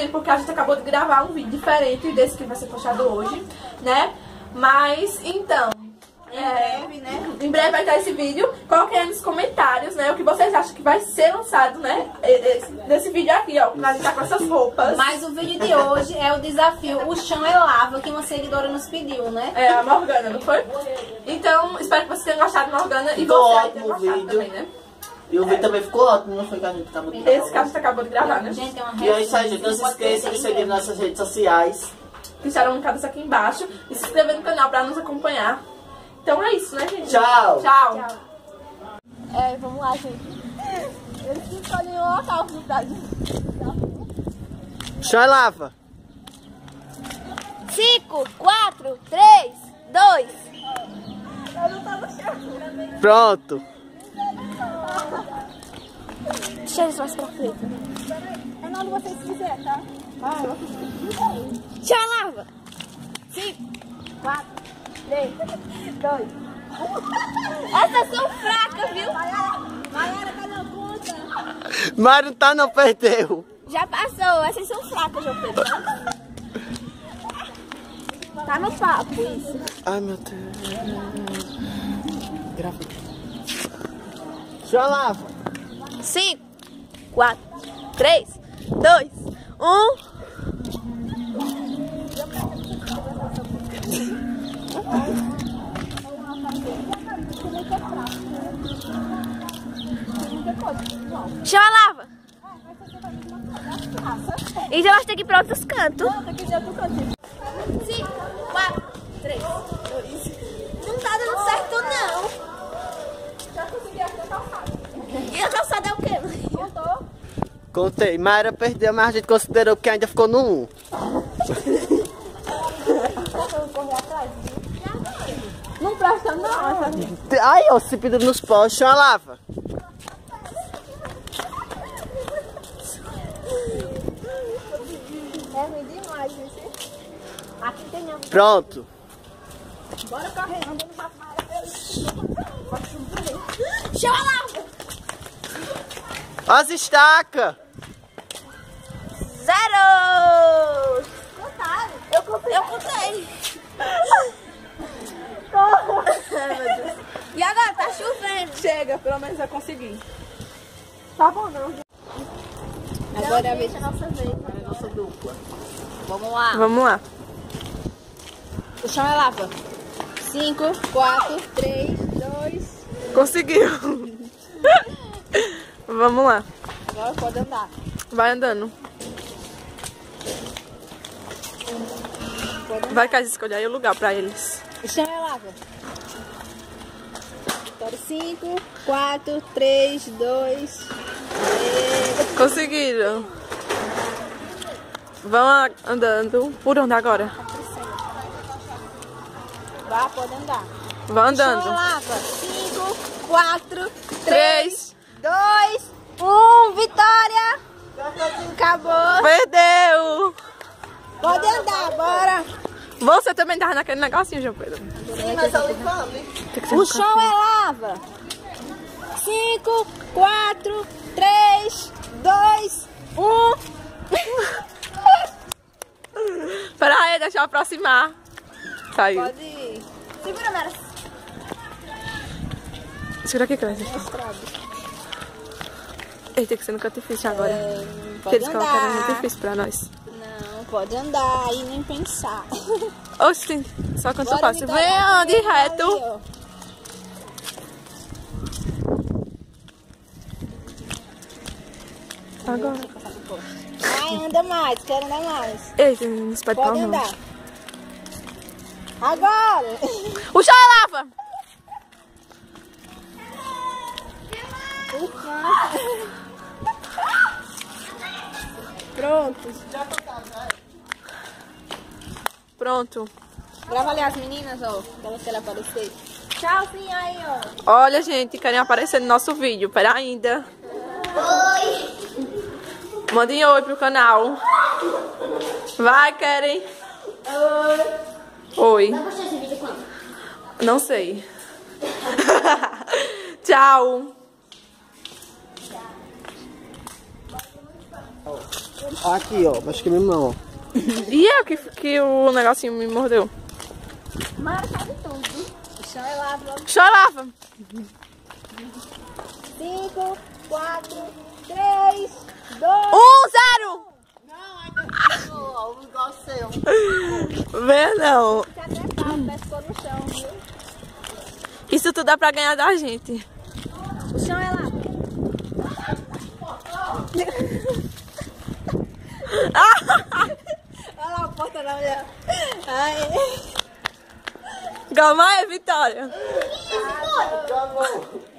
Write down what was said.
correndo porque a gente acabou de gravar um vídeo diferente desse que vai ser postado hoje, né? Mas, então... Em breve vai estar esse vídeo. Coloquem aí nos comentários, né, o que vocês acham que vai ser lançado, né, desse vídeo aqui, ó, pra gente tá com essas roupas. Mas o vídeo de hoje é o desafio O Chão é Lava, que uma seguidora nos pediu, né? É, a Morgana, não foi? Então, espero que vocês tenham gostado, Morgana, e você aí tenha gostado também, né? E o vídeo também ficou ótimo, não foi que a gente acabou de gravar? Esse que a gente acabou de gravar, né? Gente, é uma E é isso aí, gente. Não se esqueça de seguir nossas redes sociais. Deixaram linkadas aqui embaixo e se inscrever no canal pra nos acompanhar. Então é isso, né, gente? Tchau! Tchau! Vamos lá, gente. Eles que escolhem o local da gente. Chão é lava! 5, 4, 3, 2. Eu não tô no chão. Pronto! Deixa eles mais pra frente. É nada de vocês quiserem, tá? Chão é lava. 5, 4, 3, 2. Essas são fracas, viu? Maiara, tá na conta. Mário tá, não perdeu. Já passou, essas são fracas, João Pedro. Tá no papo isso. Ai, meu Deus. Grava. Chão é lava! 5, 4, 3, 2, 1. Chama a lava. E já vai ter que ir para outros cantos. 5, 4, 3, 2. Não tá dando certo, não. Já consegui achar a calçada. E a calçada é o quê? Contou? Contei. Mayra perdeu, mas a gente considerou que ainda ficou no 1. Não presta, não. Ai, ó, se pediu nos pós, chão é lava! É ruim demais, gente. Aqui tem a... Pronto! Bora correr, andando no papo. Chama a lava. As estacas! 0. Contaram. Eu contei. Ai, meu Deus. E agora tá chovendo. Chega, pelo menos eu consegui. Tá bom, não. Agora é a vez a nossa vez. da nossa dupla. Vamos lá. Vamos lá. O chão é lava. 5, 4, 3, 2. Conseguiu. Vamos lá. Agora pode andar. Vai andando. Vai que a gente escolhe aí o lugar pra eles. O chão é lava. 5, 4, 3, 2, 3. Conseguiram. Vão andando. Por onde agora? Vá, pode andar. Vão andando. Chão é lava. 5, 4, 3. 2, 1. Vitória! Acabou. Perdeu. Pode andar, bora. Você também tava naquele negocinho, João Pedro. Sim, mas ela come. O chão é lava. 5, 4, 3, 2, 1. Pera aí, deixa eu aproximar. Saiu. Pode ir. Segura, Mera. Segura aqui, Clésia. Ei, tem que ser no canto difícil agora. Porque Pode eles colocaram muito andar. difícil pra nós. Não, pode andar e nem pensar. Oxi, só quando eu Bora, faço. Vitória, Vem, ande ali, reto. ó. Agora. Vai, anda mais, quero andar mais. Ei, não se pode Pode pau, não. andar. Agora. O chão é lava. Pronto. Pronto. Grava ali as meninas, ó. Pra elas querem aparecer. Tchauzinho aí, ó. Olha, gente, querem aparecer no nosso vídeo. Pera ainda. Oi. Mandem oi pro canal. Vai, querem. Oi. Vai postar esse vídeo quando? Não sei. Tchau. Aqui, ó. Acho que é minha mão, ó. E é que o negocinho me mordeu. Mara sabe tudo. O chão é lava. Chorava. 5, 4, 3, 2... 1-0. Ó, o negócio seu. Vê não. Fica até pau, o pé ficou no chão, viu? Isso tudo é pra ganhar da gente. O chão é lava. Olha lá a porta da mulher. Ai. Calma aí, Vitória. Acabou.